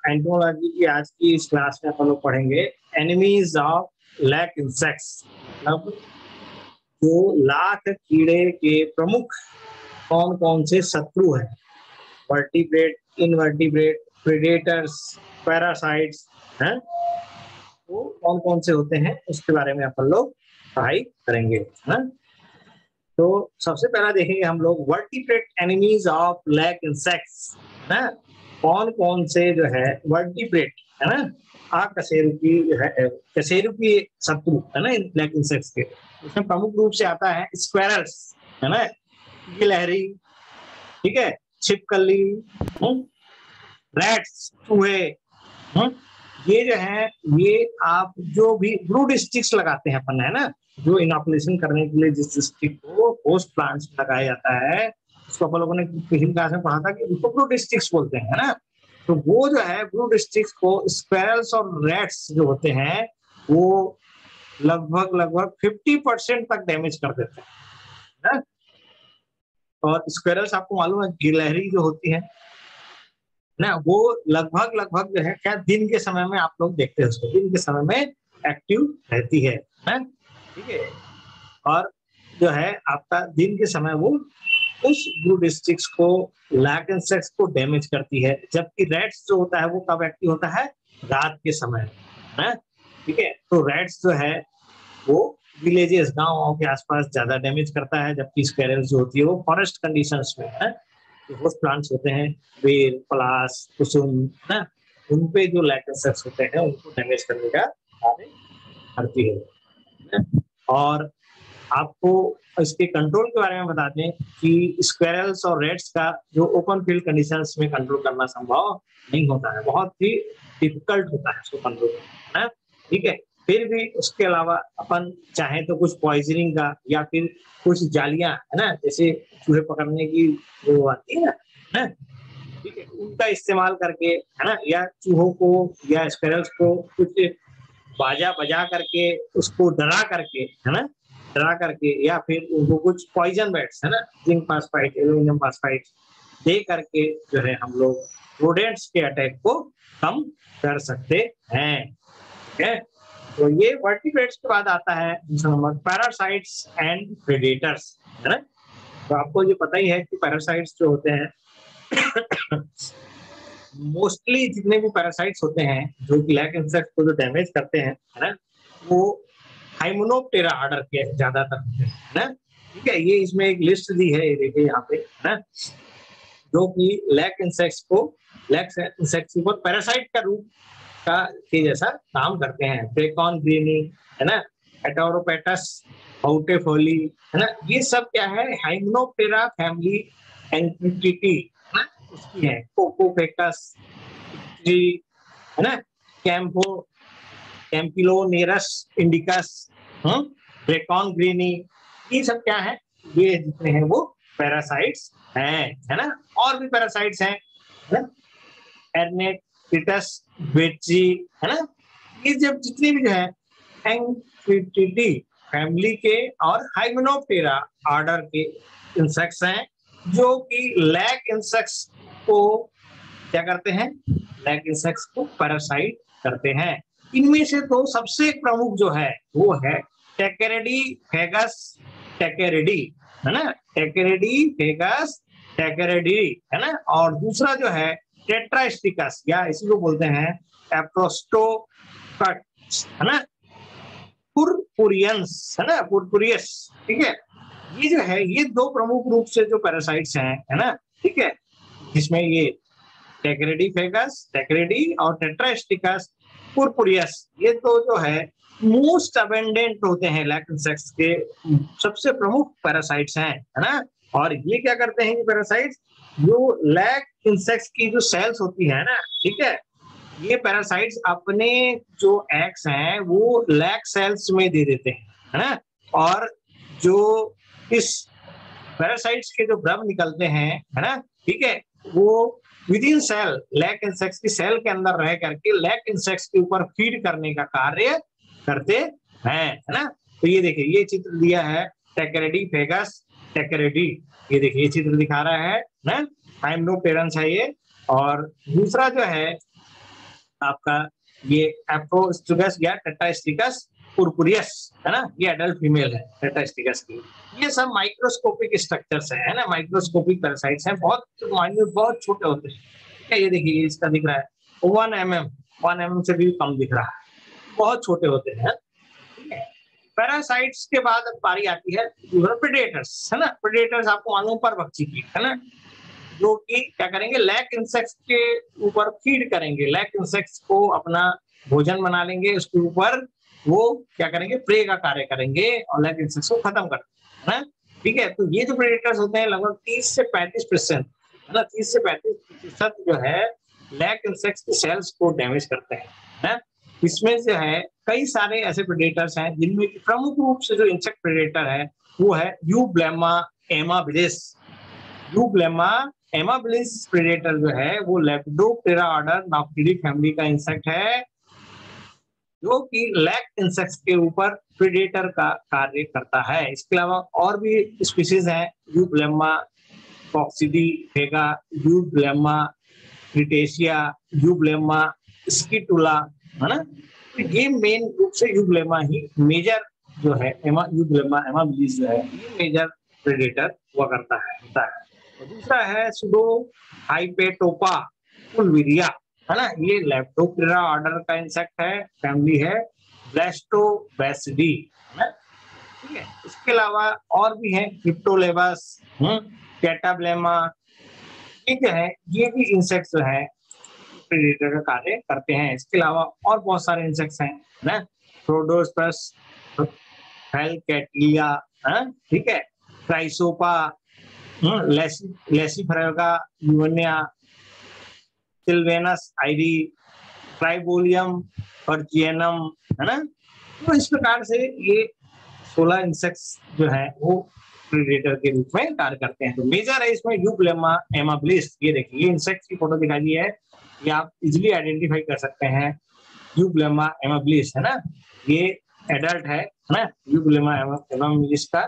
Entomology की आज की इस क्लास में अपन लोग पढ़ेंगे एनिमीज ऑफ लैक इंसेक्ट्स, मतलब जो लाख कीड़े के प्रमुख कौन कौन से शत्रु हैं। वर्टिब्रेट, इनवर्टिब्रेट, प्रेडेटर्स, पैरासाइट्स हैं, वो कौन कौन से होते हैं उसके बारे में अपन लोग पढ़ाई करेंगे, है ना। तो सबसे पहला देखेंगे हम लोग vertebrate enemies of lac insects, है ना। कौन कौन से जो है वर्टिब्रेट, है ना, कशेरुकी जो है, कशेरुकी शत्रु है ना लैक इंसेक्ट्स के। उसमें प्रमुख रूप से आता है स्क्वेरल्स, है ना, गिलहरी, ठीक है, छिपकली, रैट्स, चूहे, ये जो है, ये आप जो भी ब्रूड स्टिक्स लगाते हैं अपन, है ना, जो इनॉकुलेशन करने के लिए जिस स्टिक को होस्ट प्लांट्स में लगाया जाता है, उसको अपन लोगों ने पिछली क्लास में पढ़ा था कि उसको ब्रूड स्टिक्स बोलते हैं, है ना। तो वो जो है ब्रूड स्टिक्स को स्क्वेरल्स और रैट्स जो होते हैं वो लगभग 50% तक डैमेज कर देते हैं ना। और स्क्वेरल्स आपको मालूम है, गिलहरी जो होती है ना, वो लगभग जो है क्या दिन के समय में आप लोग देखते हैं उसको, दिन के समय में एक्टिव रहती है ना? ठीक है। और जो है आपका दिन के समय वो उस ब्रूड स्टिक्स को, लैक इंसेक्ट्स को डैमेज करती है, जबकि रैट्स जो होता है वो कब एक्टिव होता है? रात के समय, है, ठीक है। तो रैट्स जो है वो विलेजेस, गाँव के आसपास ज्यादा डैमेज करता है, जबकि स्क्वेरल्स जो होती है वो फॉरेस्ट कंडीशंस में है, होस्ट प्लांट्स होते हैं, बेल, पलास, कुसुम ना, उन पे जो लैक इंसेक्ट्स होते हैं उनको डैमेज करने का कार्य करती है। और आपको इसके कंट्रोल के बारे में बता दें कि स्क्वेरल्स और रेट्स का जो ओपन फील्ड कंडीशंस में कंट्रोल करना संभव नहीं होता है, बहुत ही डिफिकल्ट होता है उसको कंट्रोल करना, ठीक है। फिर भी उसके अलावा अपन चाहें तो कुछ पॉइजनिंग का या फिर कुछ जालियां, है ना, जैसे चूहे पकड़ने की वो आती है ना, ठीक है, उनका इस्तेमाल करके, है ना, या चूहों को या स्क्वेरल्स को कुछ बाजा बजा करके उसको डरा करके, है ना, डरा करके, या फिर उनको कुछ पॉइजन बैट्स, है ना, जिंक फास्फाइड, एल्यूमिनियम फास्फाइड दे करके जो है हम लोग रोडेंट्स के अटैक को कम कर सकते हैं, ठीक है। तो ये वर्टिब्रेट्स के बाद आता है दूसरा नंबर पैरासाइट्स एंड प्रेडेटर्स, है ना। तो आपको ये पता ही है कि पैरासाइट्स जो होते हैं मोस्टली जितने भी पैरासाइट्स होते हैं जो कि लैक इंसेक्ट्स को जो डैमेज करते हैं, है ना, वो हाइमेनोप्टेरा ऑर्डर के ज्यादातर होते हैं, है ना, ठीक है। ये इसमें एक लिस्ट दी है, ये देखिए यहाँ पे, है ना, जो कि लैक इंसेक्ट्स के ऊपर पैरासाइट का रूप का के जैसा काम करते हैं। ब्रेकॉन ग्रीनी, है ना, एटोरोपेटस आउटेफोली, है ना, ये सब क्या है? हाइमेनोप्टेरा फैमिली एंटिटी, है ना, उसकी है। कोकोफेकस, है ना, कैम्पो कैम्पिलोनेरस इंडिकस, ब्रेकॉन ग्रीनी, ये सब क्या है? ये जितने हैं वो पैरासाइट्स हैं, है ना। और भी पैरासाइट्स हैं, है ना, एर्नेटिटस बेटजी, है ना, ये जब जितने भी जो है एंटिटी फैमिली के और हाइमेनोप्टेरा ऑर्डर के इंसेक्ट्स हैं, जो कि लैक इंसेक्ट्स को क्या करते हैं? लैक इंसेक्ट्स को पैरासाइट करते हैं। इनमें से तो सबसे प्रमुख जो है वो है टेकेरिडी फेगस टेकेरिडी, है ना, टेकेरिडी फेगस टेकेरिडी, है ना। और दूसरा जो है टेट्रास्टिकस, या इसी को बोलते हैं एप्रोस्टोकट, है ना, पुरपुरियंस, है ना, पुरपुरियस, ठीक है। ये जो है ये दो प्रमुख रूप से जो पैरासाइट्स हैं, है ना, ठीक है, जिसमें ये टेक्रेडी फेगस, टेक्रेडी और टेट्रास्टिकस पुरपुरियस, ये तो जो है मोस्ट अबेंडेंट होते हैं लैक इंसेक्ट्स के सबसे प्रमुख पैरासाइट्स हैं, है ना। और ये क्या करते हैं ये पैरासाइट्स? जो लैक इंसेक्ट्स की जो सेल्स होती है ना, ठीक है, ये पैरासाइट्स अपने जो एग्स हैं वो लैक सेल्स में दे देते हैं, है ना। और जो इस पैरासाइट्स के जो द्रव निकलते हैं, है ना, ठीक है, वो within cell lac insects की सेल के अंदर रह करके लैक इंसेक्ट्स के ऊपर फीड करने का कार्य करते हैं, है ना। तो ये देखिए ये चित्र दिया है टेक्रेडी फेगस टेक्रेडी, ये देखिए ये चित्र दिखा रहा है ना, हाइमेनोप्टेरस है ये। और दूसरा जो है आपका ये एप्रोस्टिकस या टेट्रास्टिकस पुरपुरियस है ना, ये एडल्ट फीमेल है टेट्रास्टिकस की। ये सब माइक्रोस्कोपिक स्ट्रक्चर्स है ना, माइक्रोस्कोपिक पैरासाइट्स हैं, बहुत माइन्यूट, बहुत छोटे होते हैं। ठीक है, ये देखिए इसका दिख रहा है 1 mm से भी कम दिख रहा है, बहुत छोटे होते हैं। ठीक है, पैरासाइट्स के बाद अब बारी आती है प्रेडेटर्स, है ना। प्रेडेटर्स आपको मालूम परभक्षी कीट, है ना, जो कि क्या करेंगे, लैक इंसेक्ट्स के ऊपर फीड करेंगे, लैक इंसेक्ट्स को अपना भोजन बना लेंगे, उसके ऊपर वो क्या करेंगे, प्रे का कार्य करेंगे और लैक इंसेक्ट्स को खत्म कर देंगे, है ना। ठीक है, तो ये जो प्रेडेटर्स होते हैं लगभग 30 से 35%, है ना, 30 से 35% जो है लैक इंसेक्ट्स के सेल्स को डैमेज करते हैं, है ना। इसमें जो है कई सारे ऐसे प्रेडेटर्स हैं जिनमें प्रमुख रूप से जो इंसेक्ट प्रेडेटर है वो है यूब्लेमा एमाबिलिस। यूब्लेमा एमाबिलिस प्रेडेटर जो है वो लेपिडोप्टेरा ऑर्डर नाक्टिडी फैमिली का इंसेक्ट है, जो कि लैक इंसेक्ट्स के ऊपर प्रेडेटर का कार्य करता है। इसके अलावा और भी स्पीशीज हैं, यूब्लेमा कॉक्सिडीफेगा, यूब्लेमा क्रिटेशिया, यूब्लेमा स्किटुला, है ना। तो ये मेन रूप से यूब्लेमा ही मेजर जो है, यूब्लेमा एमाबिलिस जो है ये मेजर प्रेडेटर हुआ करता है, होता है। और दूसरा है सुडो हाइपेटोपा पुलविरिया, है ना, ये लेप्टोप्टेरा ऑर्डर का इंसेक्ट है, फैमिली है ब्लास्टोबैसिडी, है ना। ठीक है, इसके अलावा और भी है क्रिप्टोलेबस, कैटाब्लेमा, ये जो है ये भी इंसेक्ट्स जो है प्रेडेटर का कार्य करते हैं। इसके अलावा और बहुत सारे इंसेक्ट्स हैं ना, प्रोडोस्पस, फैलकैटिया, ठीक है, क्राइसोपा, लेसिफेरेगा यूनिया, सिल्वेनस आइडी, ट्राइबोलियम पर्जियनम, है ना। तो इस प्रकार से ये 16 इंसेक्ट्स जो है वो प्रेडेटर के रूप में कार्य करते हैं। तो मेजर है इसमें यूब्लेमा एमाबिलिस, ये देखिए ये इंसेक्ट्स की फोटो दिखाई दी है, ये आप इजिली आइडेंटिफाई कर सकते हैं, यूब्लेमा एमाबिलिस, है ना, ये एडल्ट है ना, यूब्लेमा एमाबिलिस का।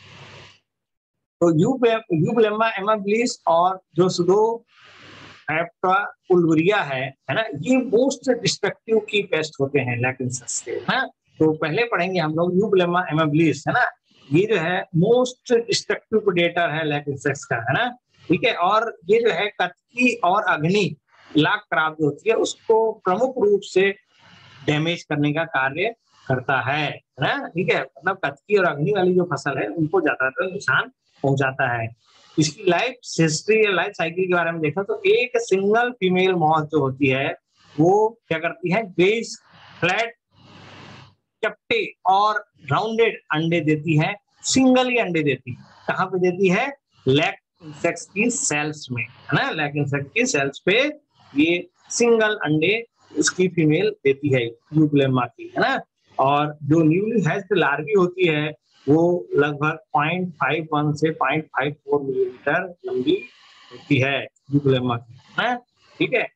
तो यूब्लेमा एमाबिलिस और जो सुडो पुलवरिया है ना, ये मोस्ट डिस्ट्रक्टिव की पेस्ट होते हैं लैक इंसेक्ट्स के, है। तो पहले पढ़ेंगे हम लोग यूब्लेमा एमाबिलिस, है ना, ये जो है मोस्ट डिस्ट्रक्टिव प्रेडेटर है लैक इंसेक्ट्स का, है ना। ठीक है, और ये जो है कत्की और अग्नि लाख क्राब जो होती है उसको प्रमुख रूप से डैमेज करने का कार्य करता है ना। ठीक है, मतलब कत्की और अग्नि वाली जो फसल है उनको ज्यादातर नुकसान पहुंचाता है। इसकी लाइफ हिस्ट्री या लाइफ साइकिल के बारे में देखा तो एक सिंगल फीमेल मॉथ जो होती है वो क्या करती है, बेस फ्लैट चपटे और राउंडेड अंडे देती है, सिंगल ही अंडे देती है। कहाँ पे देती है, लैक इंसेक्ट्स की सेल्स में, है ना, लैक इंसेक्ट की सेल्स पे ये सिंगल अंडे इसकी फीमेल देती है यूब्लेमा की, है ना। और जो न्यूली हैच्ड लार्वी होती है वो लगभग 0.51 से 0.54 मिलीमीटर लंबी होती है यूब्लेमा की, है। ठीक है,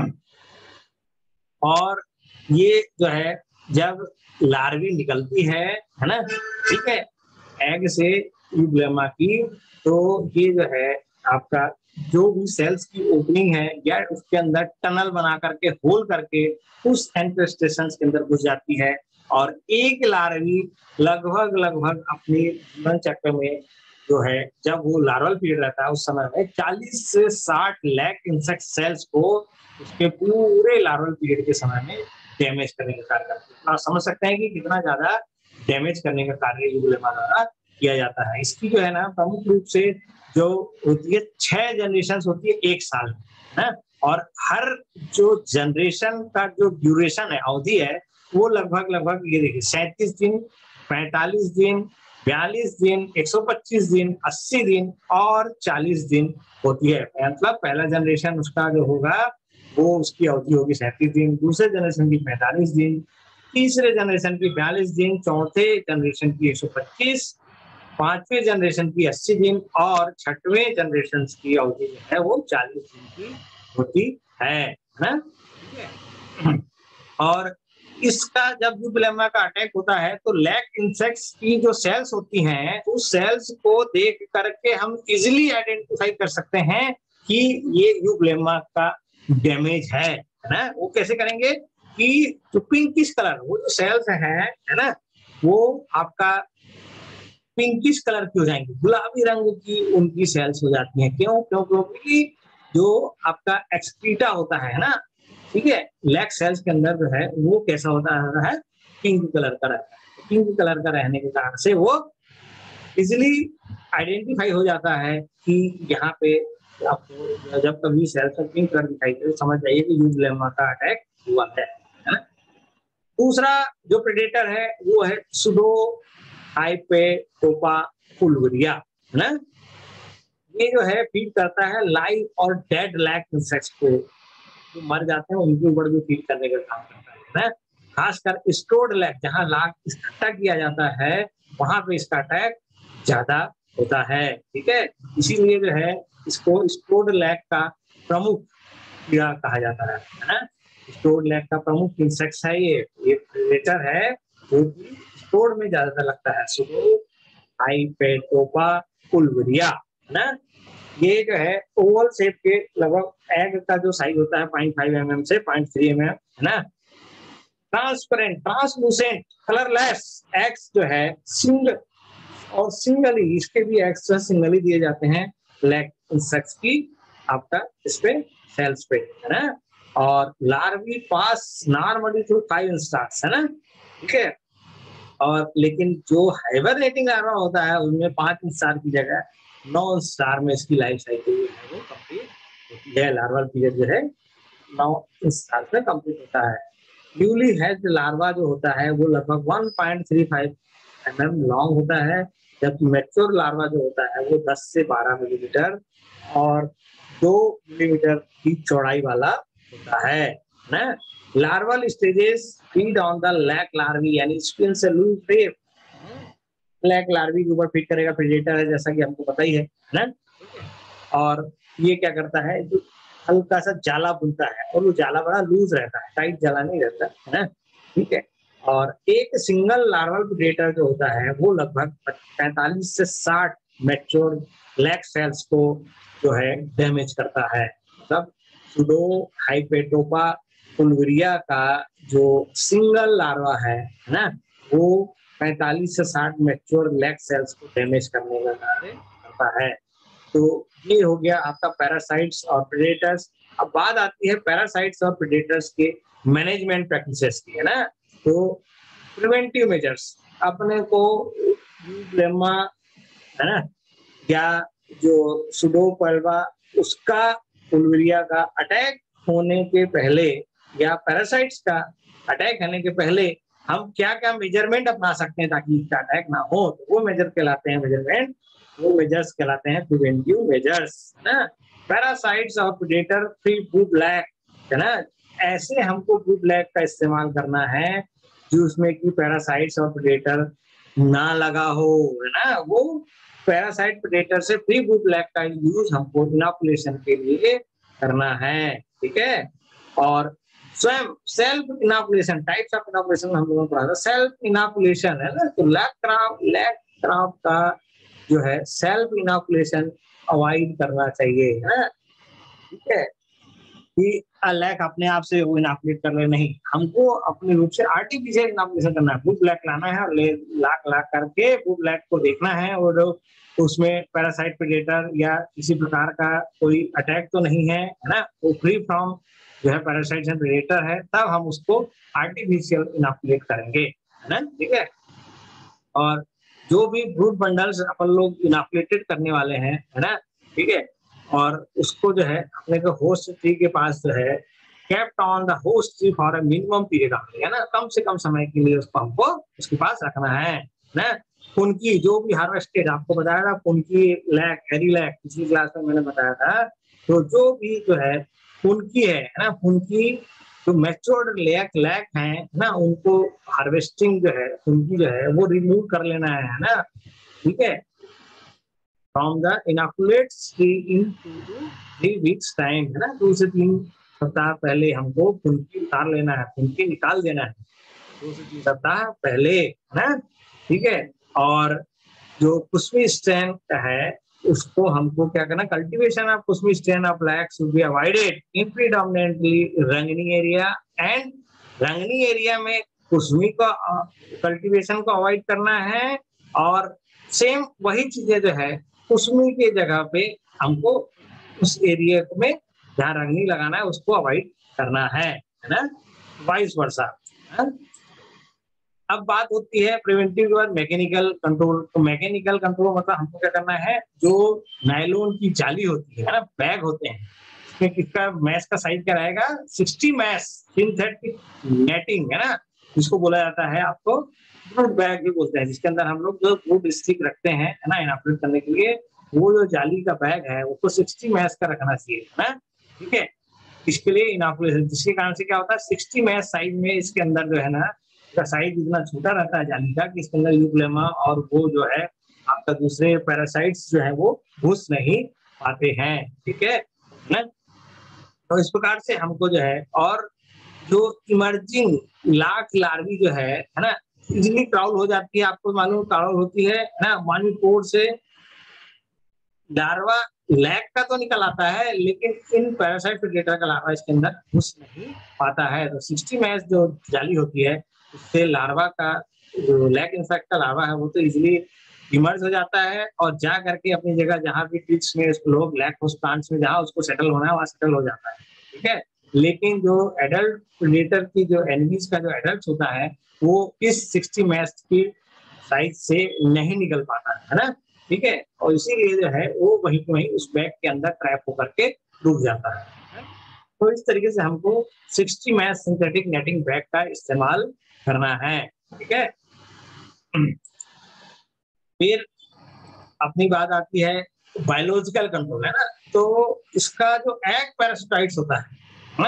और ये जो है जब लार्वी निकलती है ना, ठीक है, एग से यूब्लेमा की, तो ये जो है आपका जो भी सेल्स की ओपनिंग है या उसके अंदर टनल बना करके होल करके उस एंट्रोस्टेशन के अंदर घुस जाती है, और एक लार्वी लगभग अपनी जीवन चक्र में जो है जब वो लार्वल पीरियड रहता है उस समय में 40 से 60 लाख इंसेक्ट सेल्स को उसके पूरे लार्वल पीरियड के समय में डैमेज करने का कार्य करते हैं। आप समझ सकते हैं कि कितना ज्यादा डैमेज करने का कार्य यूब्लेमा द्वारा किया जाता है। इसकी जो है ना प्रमुख रूप से जो होती है 6 जनरेशन होती है एक साल में, और हर जो जनरेशन का जो ड्यूरेशन है, अवधि है, वो लगभग ये देखिए 37 दिन, 45 दिन, 42 दिन, 125 दिन, 80 दिन और 40 दिन होती है। मतलब पहला जनरेशन उसका जो होगा वो उसकी अवधि होगी 37 दिन, दूसरे जनरेशन की 45 दिन, तीसरे जनरेशन की 42 दिन, चौथे जनरेशन की 125, पांचवें जनरेशन की 80 दिन और छठवें जनरेशन की अवधि जो है वो 40 दिन की होती है ना। और इसका जब यूब्लेमा का अटैक होता है तो लैक इंसेक्ट्स की जो सेल्स होती हैं उस सेल्स को देख करके हम इजिली आइडेंटिफाई कर सकते हैं कि ये यूब्लेमा का डैमेज है है ना। वो कैसे करेंगे कि जो पिंकिश कलर, वो जो सेल्स है ना, वो आपका पिंकिश कलर की हो जाएंगी, गुलाबी रंग की उनकी सेल्स हो जाती हैं। क्यों क्यों क्योंकि जो आपका एक्सक्रीटा होता है ना, ठीक है, लैक सेल्स के अंदर जो है वो कैसा होता है, पिंक कलर का रहता है। पिंक कलर का रहने के कारण से वो इजिली आइडेंटिफाई हो जाता है कि यहाँ पे आपको जब कभी सेल्स में पिंक कलर दिखाई दे तो समझ जाइए कि यूग्लेमा का अटैक हुआ है ना। दूसरा जो प्रेडेटर है वो है सुडो हाइपेटोपा फुलवरिया, है ना। ये जो है फीड करता है लाइव और डेड लैक इंसेक्ट्स को, जो मर जाते हैं उनके ऊपर भी फीड करने का काम करता है ना। खासकर स्टोर्ड लैक, जहां लाख इकट्ठा किया जाता है वहां पे इसका अटैक ज्यादा होता है, ठीक है। इसीलिए जो है इसको स्टोर्ड लैक का प्रमुख कीड़ा कहा जाता है ना। स्टोर्ड लैक का प्रमुख इंसेक्ट्स है ये प्रेडेटर है जो कि स्टोर्ड में ज्यादातर लगता है, सुडो हाइपेटोपा फुलवरिया, है ना। ये जो है ओवल शेप के लगभग एग का जो साइज होता है 0.5 mm से 0.3 mm, है ना। ट्रांसपेरेंट, ट्रांसलूसेंट, कलरलेस एग्स जो है सिंगल और सिंगली, इसके भी एग्स सिंगली दिए जाते हैं लैक इंसेक्ट्स की आपका इस पे सेल्स पे, है ना। और larvae pass normally through 5 instars, है ना, ठीक है। और लेकिन जो हाइबरनेटिंग लार्वा होता है उनमें 5 स्टार की जगह 9 स्टार में इसकी लाइफ साइकिल जो है वो कंप्लीट होती है। लार्वल पीरियड जो है 9 स्टार में कंप्लीट होता है। न्यूली हैच्ड लार्वा जो होता है वो लगभग 1.35 mm लॉन्ग होता है, जबकि मैच्योर लार्वा जो होता है वो 10 से 12 मिलीमीटर और 2 मिलीमीटर की चौड़ाई वाला होता है ना। Larval stages feed on the lac larvae, यानी स्पिन से लूज प्रे लैक लार्वी के ऊपर फीड करेगा प्रेडेटर है, जैसा कि हमको पता ही है ना। और ये क्या करता है, जो हल्का सा जाला बुनता है और वो जाला बड़ा लूज रहता है, टाइट जाला नहीं रहता है ना, ठीक है। और एक सिंगल लार्वल प्रेडेटर जो होता है वो लगभग 45 से 60 मैच्योर लैक सेल्स को जो है डैमेज करता है। मतलब सुडो हाइपेटोपा फुलवरिया का जो सिंगल लार्वा है ना, वो 45 से 60 मैच्योर लैक सेल्स को डैमेज करने का कार्य करता है। तो ये हो गया आपका पैरासाइट्स और प्रेडेटर्स। अब बात आती है पैरासाइट्स और प्रेडेटर्स के मैनेजमेंट प्रैक्टिसेस की, है ना। तो प्रिवेंटिव मेजर्स अपने को यूग्लेमा, है ना, या जो सुडोपल्वा उसका फुलवरिया का अटैक होने के पहले या पैरासाइट्स का अटैक होने के पहले हम क्या क्या मेजरमेंट अपना सकते हैं ताकि इसका अटैक ना हो, तो वो मेजर कहलाते हैं मेजरमेंट, वो मेजर्स कहलाते हैं प्रिवेंटिव मेजर्स, है ना। पैरासाइट्स और प्रेडेटर फ्री ब्लू ब्लैक, है ना। ऐसे हमको ब्लू ब्लैक का इस्तेमाल करना है जिसमें कि पैरासाइट्स और प्रेडेटर ना लगा हो, है ना। वो पैरासाइट प्रेडेटर से फ्री ब्लू ब्लैक का यूज हमको इनॉकुलेशन के लिए करना है, ठीक है। और स्वयं self inoculation, types of inoculation हम लोगों ने पढ़ा था। सेल्फ इनॉकुलेशन है ना, तो लैक क्राफ्ट का जो है सेल्फ इनॉकुलेशन अवॉइड करना चाहिए, है ना, ठीक है। कि लैक अपने आप से वो इनॉकुलेट कर रहे नहीं, हमको अपने रूप से आर्टिफिशियल इनॉकुलेशन करना है। ब्लू ब्लैक लाना है और लाख लाख करके ब्लू ब्लैक को देखना है और उसमें पैरासाइट प्रेडेटर या किसी प्रकार का कोई अटैक तो नहीं है, है ना, वो फ्री फ्रॉम जो है पैरासाइट एंड प्रेडेटर है, तब हम उसको आर्टिफिशियल इनॉकुलेट करेंगे, है ना, ठीक है। और जो भी ब्रूड बंडल्स अपन लोग इनॉकुलेटेड करने वाले हैं, है ना, ठीक है, और उसको जो है अपने को होस्ट ट्री के पास जो है kept on the host tree for a minimum period of, है ना, कम से कम समय के लिए उसको हमको उसके पास रखना है ना। उनकी जो भी हार्वेस्टेड, आपको बताया था उनकी लैक, हेरी लैक पिछली क्लास में मैंने बताया था, तो जो भी जो है उनकी है ना, उनकी जो मैच्योर्ड लैक है ना, उनको हार्वेस्टिंग जो है उनकी जो है वो रिमूव कर लेना है ना, ठीक है, from the inoculates tree in 2 to 3 weeks time, है ना। 2 से 3 सप्ताह पहले हमको फुनकी उतार लेना है, फुनकी निकाल देना है 2 से 3 सप्ताह पहले, है ना, ठीक है। और जो कुस्मी स्ट्रैंड है उसको हमको क्या करना, cultivation of Kusmi strain of lac should be avoided in predominantly Rangeeni area and Rangeeni area में कुसमी का कल्टीवेशन को अवॉइड करना है, और सेम वही चीजें जो है कुसमी के जगह पे हमको उस एरिया में जहाँ रंगनी लगाना है उसको अवॉइड करना है ना, वाइस वर्सा। अब बात होती है प्रिवेंटिव और मैकेनिकल कंट्रोल। तो मैकेनिकल कंट्रोल मतलब हमको क्या करना है, जो नायलॉन की जाली होती है ना, बैग होते हैं, इसमें किसका मैश का साइज क्या रहेगा, 60 मैश सिंथेटिक नेटिंग है ना, जिसको बोला जाता है आपको ब्रूड बैग भी बोलते हैं, जिसके अंदर हम लोग जो ब्रूड स्टिक रखते हैं है ना इनॉपरेट करने के लिए, वो जो जाली का बैग है उसको 60 मैश का रखना चाहिए है ना, ठीक है। इसके लिए इनॉकुलेशन, जिसके कारण से क्या होता है 60 मैश साइज में इसके अंदर जो है ना, इसका साइज इतना छोटा रहता है जाली का कि इसके अंदर यूग्लेमा और वो जो है आपका दूसरे पैरासाइट्स जो है वो घुस नहीं पाते हैं, ठीक है ना। तो इस प्रकार से हमको जो है, और जो इमर्जिंग लाख लार्वी जो है ना, इजिली क्राउल हो जाती है, आपको मालूम क्राउल होती है ना, मानिपोर से लार्वा लैक का तो निकल आता है, लेकिन इन पैरासाइट प्रेडेटर का लार्वा इसके अंदर घुस नहीं पाता है। तो 60 मैश जो जाली होती है उससे लार्वा का, जो लैक इंसेक्ट का लार्वा है वो तो इजिली इमर्ज हो जाता है और जा करके अपनी जगह जहाँ भी ट्रिक्स में लोग लैक होस्ट प्लांट्स में जहाँ उसको सेटल होना है वहाँ सेटल हो जाता है, ठीक है। लेकिन जो एडल्ट प्रेडेटर की जो एनिमीज का जो एडल्ट होता है वो इस 60 मैश की साइज से नहीं निकल पाता है ना, ठीक है। और इसीलिए जो है वो वहीं पे वहीं उस बैग के अंदर ट्रैप होकर के डूब जाता है। तो इस तरीके से हमको 60 मैश सिंथेटिक नेटिंग बैग का इस्तेमाल करना है, ठीक है। फिर अपनी बात आती है बायोलॉजिकल कंट्रोल है ना, तो इसका जो एग पैरासाइट्स होता है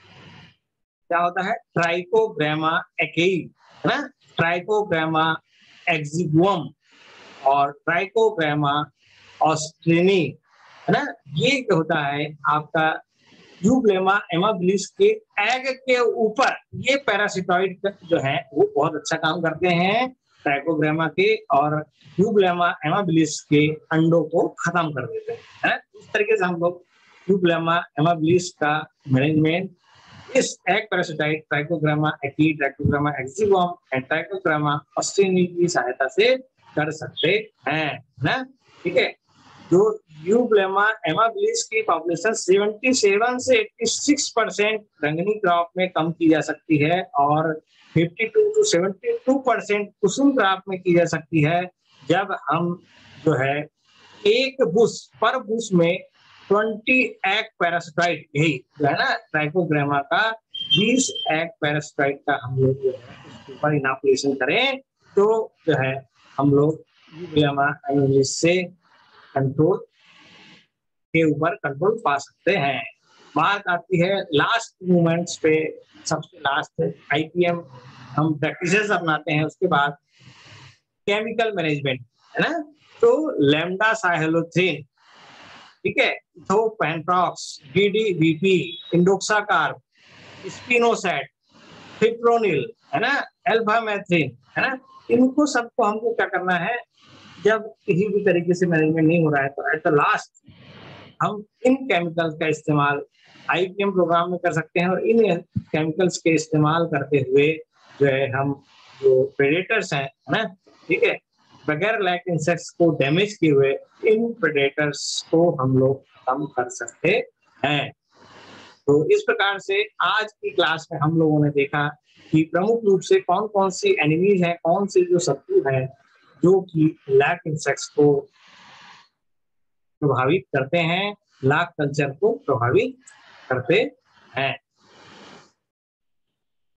क्या होता है, ट्राइकोग्रामा एकेई है ना, ट्राइकोग्रामा एक्जिगुम और ट्राइकोग्रामा ऑस्ट्रेनी है ना, ये होता है आपका यूग्लेमा एमाबिलिस के एग के ऊपर। ये पैरासिटॉइड जो है वो बहुत अच्छा काम करते हैं ट्राइकोग्रामा के, और यूग्लेमा एमाबिलिस के अंडों को खत्म कर देते हैं, है? इस तरीके से हम लोग यूग्लेमा एमाबिलिस का मैनेजमेंट इस एग पैरासिटाइड ट्राइकोग्रामा एकी, ट्राइकोग्रामा एक्जिगुम एंड ट्राइकोग्रामा ऑस्ट्रेनी की सहायता से कर सकते हैं ना, ठीक है। जो यूग्लेमा एमाबिलिस की पॉपुलेशन 77 से 86% रंगनी क्रॉप में कम की जा सकती है, और 52 to 72% कुसुम क्रॉप में की जा सकती है, जब हम जो है एक बुश पर बुश में 20 एग पैरासाइट, यही जो है ना ट्राइकोग्रामा का 20 एग पैरासाइट का हम लोग जो है उसके ऊपर इनॉकुलेशन करें, तो जो है हम लोग यूग्लेमा एमाबिलिस से कंट्रोल के ऊपर कंट्रोल पा सकते हैं। बात आती है लास्ट मूवमेंट्स पे, सबसे लास्ट आईपीएम हम प्रैक्टिसेस अपनाते हैं, उसके बाद केमिकल मैनेजमेंट है ना। तो लैम्डा साइक्लोथ्रिन, ठीक है, तो पेंट्रॉक्स, डीडीबीपी, इंडोक्साकार्ब, स्पिनोसेट, फिप्रोनिल है ना, एल्फामेथ्रिन है ना, इनको सबको हमको क्या करना है, जब किसी भी तरीके से मैनेजमेंट नहीं हो रहा है तो एट द लास्ट हम इन केमिकल्स का इस्तेमाल आईपीएम प्रोग्राम में कर सकते हैं, और इन केमिकल्स के इस्तेमाल करते हुए जो है हम जो प्रेडेटर्स हैं है ना, ठीक है, बगैर लैक इंसेक्ट्स को डैमेज किए हुए इन प्रेडेटर्स को हम लोग कम कर सकते हैं। तो इस प्रकार से आज की क्लास में हम लोगों ने देखा कि प्रमुख रूप से कौन कौन सी एनिमीज हैं, कौन से जो शत्रु हैं जो कि लैक इंसेक्ट्स को प्रभावित करते हैं, लाख कल्चर को प्रभावित करते हैं।